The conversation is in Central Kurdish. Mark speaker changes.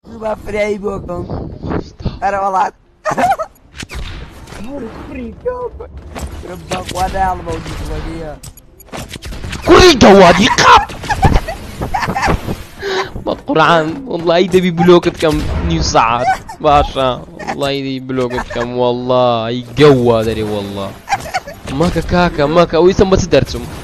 Speaker 1: Suba freio, bocão. Era lá. ربك ولا الموجود وديها
Speaker 2: كوريجا وادي قاب بالقرآن والله يدي ببلوكت كم نيو ساعات باشا والله يدي بلوكت كم والله يقوى دري والله ماكا كاكا ماكا ويسم بس درسهم